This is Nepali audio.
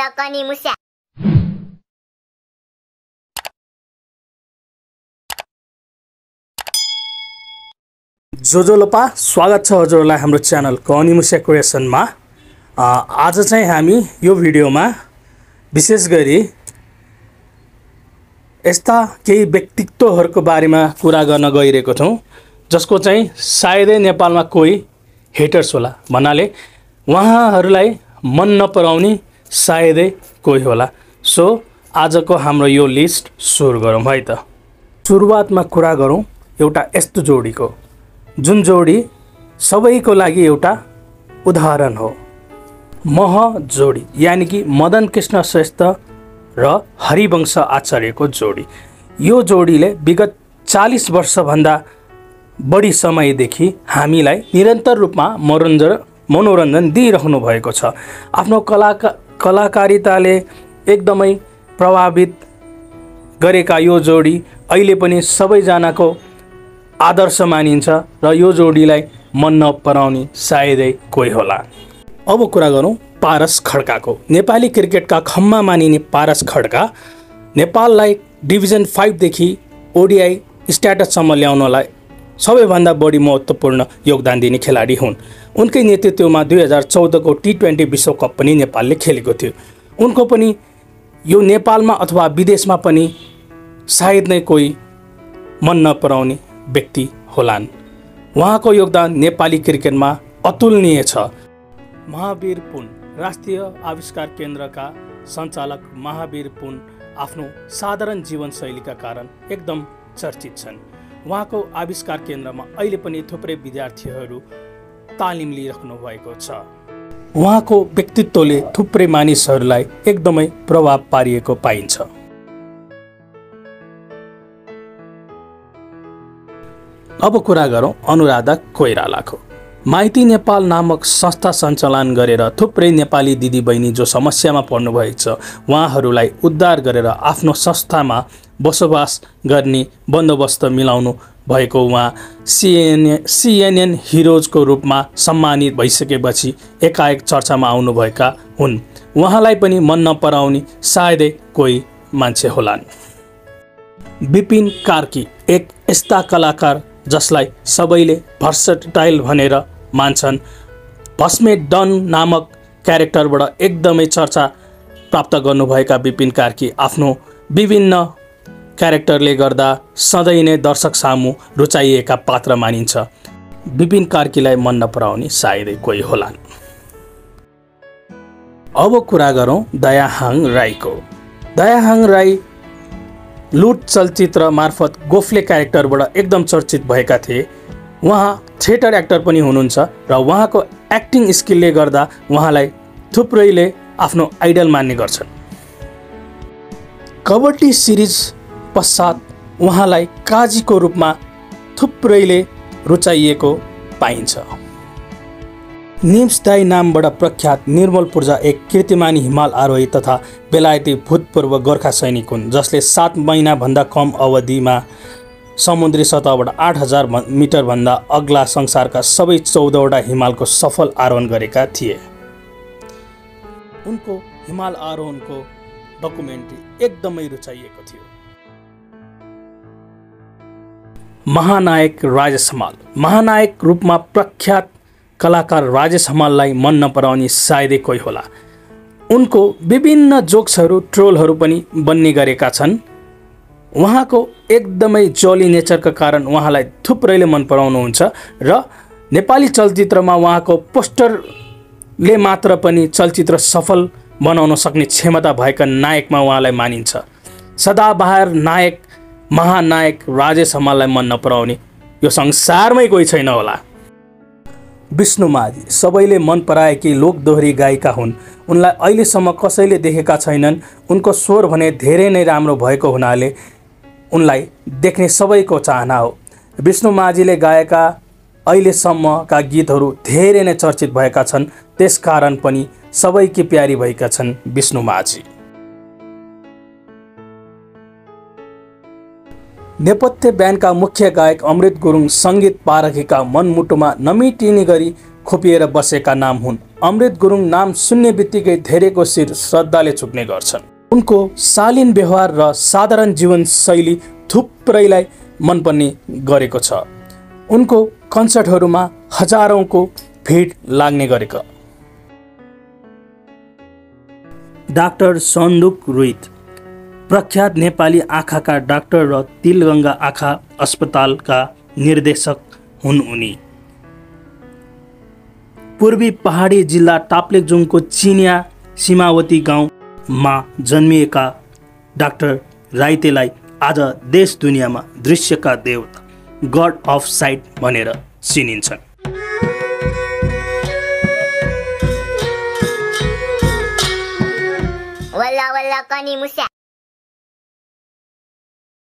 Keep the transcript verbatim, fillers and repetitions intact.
र कनी मुस्या। जोजोलोपा स्वागत छ हजुरलाई हाम्रो च्यानल कनी मुस्या क्रिएसनमा। आज चाहिँ हामी यो भिडियोमा विशेष गरी यस्ता केही व्यक्तित्वहरूको बारेमा कुरा गर्न गइरहेको छौँ जसको चाहिँ सायदै नेपालमा कोही हेटर्स होला, भन्नाले उहाँहरूलाई मन नपराउने सायदै कोही होला। सो आजको हाम्रो यो लिस्ट सुरु गरौँ है त। सुरुवातमा कुरा गरौँ एउटा यस्तो जोडीको जुन जोडी सबैको लागि एउटा उदाहरण हो। मह जोडी यानि कि मदन कृष्ण श्रेष्ठ र हरिवंश आचार्यको जोडी। यो जोडीले विगत चालीस वर्षभन्दा बढी समयदेखि हामीलाई निरन्तर रूपमा मनोरञ्जन मनोरञ्जन दिइरहनु भएको छ। आफ्नो कलाका कलाकारिताले एकदमै प्रभावित गरेका यो जोडी अहिले पनि सबैजनाको आदर्श मानिन्छ र यो जोडीलाई मन नपराउने सायदै कोही होला। अब कुरा गरौँ पारस खड्काको। नेपाली क्रिकेटका खम्मा मानिने पारस खड्का नेपाललाई डिभिजन फाइभदेखि ओडिआई स्ट्याटससम्म ल्याउनलाई सबैभन्दा बढी महत्त्वपूर्ण योगदान दिने खेलाडी हुन्। उनकै नेतृत्वमा दुई हजार चौधको टी ट्वेन्टी विश्वकप पनि नेपालले खेलेको थियो। उनको पनि यो नेपालमा अथवा विदेशमा पनि सायद नै कोही मन नपराउने व्यक्ति होलान्। उहाँको योगदान नेपाली क्रिकेटमा अतुलनीय छ। महावीर पुन राष्ट्रिय आविष्कार केन्द्रका सञ्चालक महावीर पुन आफ्नो साधारण जीवनशैलीका कारण एकदम चर्चित छन्। उहाँको आविष्कार केन्द्रमा अहिले पनि थुप्रै विद्यार्थीहरू तालिम लिइराख्नु भएको छ। उहाँको व्यक्तित्वले थुप्रै मानिसहरूलाई एकदमै प्रभाव पारिएको पाइन्छ। अब कुरा गरौँ अनुराधा कोइरालाको। माइती नेपाल नामक संस्था सञ्चालन गरेर थुप्रै नेपाली दिदीबहिनी जो समस्यामा पर्नुभएको छ उहाँहरूलाई उद्धार गरेर आफ्नो संस्थामा बसोबास गर्ने बन्दोबस्त मिलाउनु भएको उहाँ सिएनएन सिएनएन हिरोजको रूपमा सम्मानित भइसकेपछि एकाएक चर्चामा आउनुभएका हुन्। उहाँलाई पनि मन नपराउने सायदै कोही मान्छे होलान्। विपिन कार्की एक यस्ता कलाकार जसलाई सबैले भर्सटाइल भनेर मान्छन्। भस्मे डन नामक क्यारेक्टरबाट एकदमै चर्चा प्राप्त गर्नुभएका विपिन कार्की आफ्नो विभिन्न क्यारेक्टरले गर्दा सधैँ नै दर्शक सामु रुचाइएका पात्र मानिन्छ। विपिन कार्कीलाई मन नपराउने सायदै कोही होलान्। अब कुरा गरौँ दयाहाङ राईको। दयाहाङ राई लुट चलचित्र मार्फत गोफले क्यारेक्टरबाट एकदम चर्चित भएका थिए। उहाँ थिएटर एक्टर पनि हुनुहुन्छ र उहाँको एक्टिङ स्किलले गर्दा उहाँलाई थुप्रैले आफ्नो आइडल मान्ने गर्छन्। कबड्डी सिरिज पश्चात उहाँलाई काजीको रूपमा थुप्रैले रुचाइएको पाइन्छ। निम्स दाई नामबाट प्रख्यात निर्मल पूर्जा एक कीर्तिमानी हिमाल आरोही तथा बेलायती भूतपूर्व गोर्खा सैनिक हुन् जसले सात महिनाभन्दा कम अवधिमा समुद्री सतहबाट आठ हजार मिटरभन्दा अग्ला संसारका सबै चौधवटा हिमालको सफल आरोहण गरेका थिए। उनको हिमाल आरोहणको डकुमेन्ट्री एकदमै रुचाइएको थियो। महानायक राजेश हमाल। महानायक रूपमा प्रख्यात कलाकार राजेश हमाललाई मन नपराउने सायदै कोही होला। उनको विभिन्न जोक्सहरू ट्रोलहरू पनि बन्ने गरेका छन्। उहाँको एकदमै जली नेचरका कारण उहाँलाई थुप्रैले मन पराउनुहुन्छ र नेपाली चलचित्रमा उहाँको पोस्टरले मात्र पनि चलचित्र सफल बनाउन सक्ने क्षमता भएका नायकमा उहाँलाई मानिन्छ। सदाबहार नायक महानायक राजेश हमाललाई मन नपराउने यो संसारमै कोही छैन होला। विष्णु माझी सबैले मन पराएकी लोकदोहोरी गायिका हुन्। उनलाई अहिलेसम्म कसैले देखेका छैनन्। उनको स्वर भने धेरै नै राम्रो भएको हुनाले उनलाई देख्ने सबैको चाहना हो। विष्णु माझीले गाएका अहिलेसम्मका गीतहरू धेरै नै चर्चित भएका छन्। त्यसकारण पनि सबैकी प्यारी भएका छन् विष्णु माझी। नेपथ्य ब्यान्डका मुख्य गायक अमृत गुरुङ सङ्गीत पारखीका मनमुटुमा नमिटिने गरी खोपिएर बसेका नाम हुन्। अमृत गुरुङ नाम सुन्ने बित्तिकै धेरैको शिर श्रद्धाले झुक्ने गर्छन्। उनको शालीन व्यवहार र साधारण जीवनशैली थुप्रैलाई मनपर्ने गरेको छ। उनको कन्सर्टहरूमा हजारौंको भिड लाग्ने गरेको। डाक्टर सन्दुक रोहित प्रख्यात नेपाली आँखाका डाक्टर र तिलगङ्गा आँखा अस्पतालका निर्देशक हुन्। उनी पूर्वी पहाडी जिल्ला टाप्लेजुङको चिनिया सीमावती गाउँमा जन्मिएका डाक्टर राइतेलाई आज देश दुनियाँमा दृश्यका देवता गड अफ साइट भनेर चिनिन्छन्। वल्ला वल्ला कनी मुस्या